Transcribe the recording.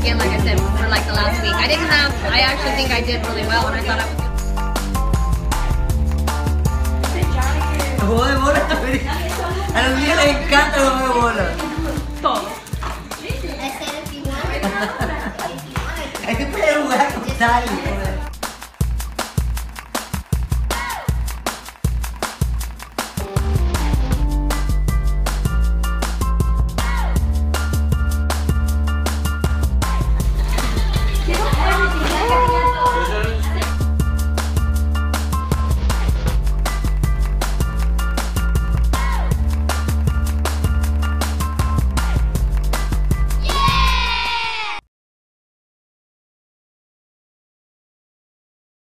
again, like I said, for like the last week. I actually think I did really well, and I thought I was. Juego de bola. A los niños les encanta el juego de bola. Todo. Hay que poder jugar con tal.